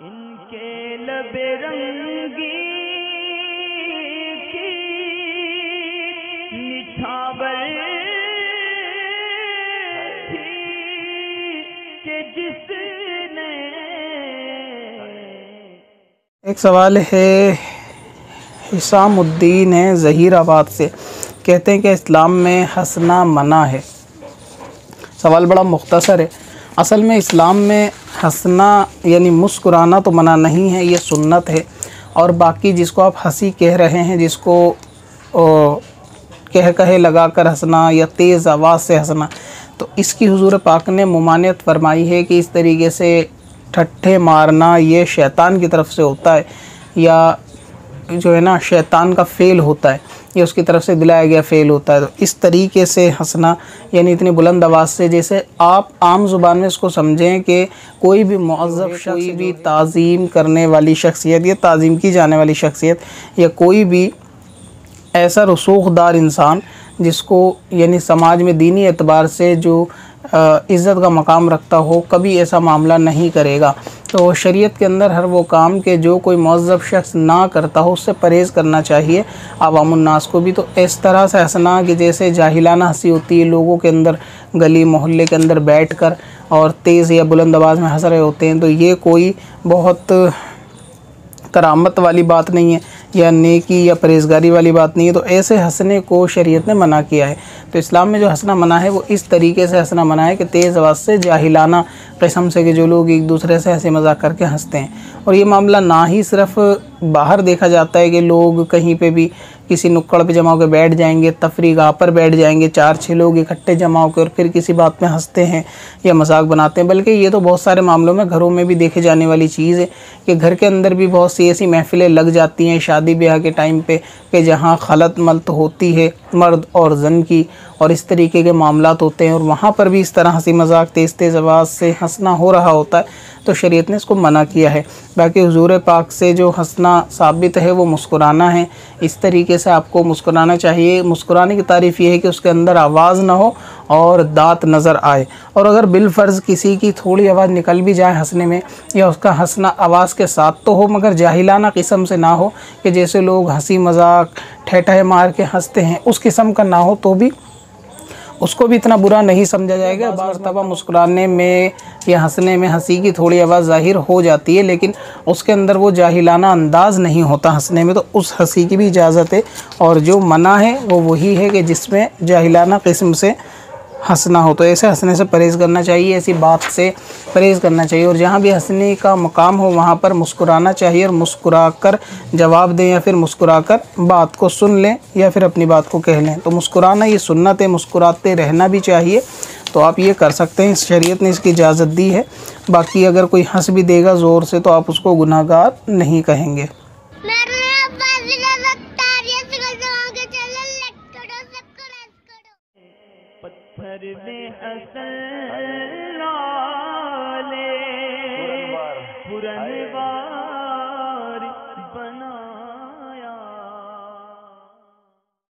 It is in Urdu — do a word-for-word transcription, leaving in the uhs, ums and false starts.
ان کے لب رنگی کی نچھاور تھی کہ جس نے. ایک سوال ہے حسام الدین ہے ظہیر آباد سے، کہتے ہیں کہ اسلام میں ہنسنا منع ہے. سوال بڑا مختصر ہے. اصل میں اسلام میں ہنسنا یعنی مسکرانا تو منع نہیں ہے، یہ سنت ہے. اور باقی جس کو آپ ہنسی کہہ رہے ہیں، جس کو کہہ کہے لگا کر ہنسنا یا تیز آواز سے ہنسنا، تو اس کی حضور پاک نے ممانعت فرمائی ہے کہ اس طریقے سے ٹھٹھے مارنا یہ شیطان کی طرف سے ہوتا ہے، یا جو ہے نا شیطان کا فعل ہوتا ہے، یہ اس کی طرف سے دلایا گیا فعل ہوتا ہے. تو اس طریقے سے ہنسنا یعنی اتنی بلند آواز سے، جیسے آپ عام زبان میں اس کو سمجھیں کہ کوئی بھی معذب شخص، کوئی بھی تعظیم کرنے والی شخصیت یا تعظیم کی جانے والی شخصیت، یا کوئی بھی ایسا رسوخ دار انسان جس کو یعنی سماج میں دینی اعتبار سے جو عزت کا مقام رکھتا ہو، کبھی ایسا معاملہ نہیں کرے گا. تو شریعت کے اندر ہر وہ کام کہ جو کوئی معذب شخص نہ کرتا ہو، اس سے پرہیز کرنا چاہیے عوام الناس کو بھی. تو اس طرح سے ہنسنا کہ جیسے جاہلانہ ہنسی ہوتی ہے، لوگوں کے اندر گلی محلے کے اندر بیٹھ کر اور تیز یا بلند آواز میں ہنس رہے ہوتے ہیں، تو یہ کوئی بہت کرامت والی بات نہیں ہے، یا نیکی یا پرہیزگاری والی بات نہیں ہے. تو ایسے ہنسنے کو شریعت نے منع کیا ہے. تو اسلام میں جو ہنسنا منع ہے وہ اس طریقے سے ہنسنا منع ہے کہ تیز آواز سے جاہلانہ قسم سے، کہ جو لوگ ایک دوسرے سے ہنسی مذاق کر کے ہنستے ہیں. اور یہ معاملہ نہ ہی صرف باہر دیکھا جاتا ہے کہ لوگ کہیں پہ بھی کسی نکڑ پہ جمع ہو کے بیٹھ جائیں گے، تفریح گاہ پر بیٹھ جائیں گے، چار چھ لوگ اکٹھے جمع ہو کے اور پھر کسی بات پہ ہنستے ہیں یا مذاق بناتے ہیں، بلکہ یہ تو بہت سارے معاملوں میں گھروں میں بھی دیکھے جانے والی چیز ہے کہ گھر کے اندر بھی بہت سی ایسی محفلیں لگ جاتی ہیں شادی بیاہ کے ٹائم پہ کہ جہاں خلط ملط ہوتی ہے مرد اور زن کی، اور اس طریقے کے معاملات ہوتے ہیں، اور وہاں پر بھی اس طرح ہنسی مذاق تیز تیز آواز سے ہنسنا ہو رہا ہوتا ہے. تو شریعت نے اس کو منع کیا ہے. باقی حضور پاک سے جو ہنسنا ثابت ہے وہ مسکرانا ہے. اس طریقے سے آپ کو مسکرانا چاہیے. مسکرانے کی تعریف یہ ہے کہ اس کے اندر آواز نہ ہو اور دانت نظر آئے. اور اگر بالفرض کسی کی تھوڑی آواز نکل بھی جائے ہنسنے میں، یا اس کا ہنسنا آواز کے ساتھ تو ہو مگر جاہلانہ قسم سے نہ ہو کہ جیسے لوگ ہنسی مذاق ٹھٹھے مار کے ہنستے ہیں اس قسم کا نہ ہو، تو بھی اس کو بھی اتنا برا نہیں سمجھا جائے گا. بعض مرتبہ مسکرانے میں یا ہنسنے میں ہنسی کی تھوڑی آواز ظاہر ہو جاتی ہے، لیکن اس کے اندر وہ جاہلانہ انداز نہیں ہوتا ہنسنے میں، تو اس ہنسی کی بھی اجازت ہے. اور جو منع ہے وہ وہی ہے کہ جس میں جاہلانہ قسم سے ہنسنا ہو. تو ایسے ہنسنے سے پرہیز کرنا چاہیے، ایسی بات سے پرہیز کرنا چاہیے. اور جہاں بھی ہنسنے کا مقام ہو وہاں پر مسکرانا چاہیے، اور مسکرا کر جواب دیں یا پھر مسکرا کر بات کو سن لیں یا پھر اپنی بات کو کہہ لیں. تو مسکرانا یہ سنت ہے، مسکراتے رہنا بھی چاہیے. تو آپ یہ کر سکتے ہیں، شریعت نے اس کی اجازت دی ہے. باقی اگر کوئی ہنس بھی دے گا زور سے تو آپ اس کو گناہ گار نہیں کہیں گے. پتھر میں اصل والے پرن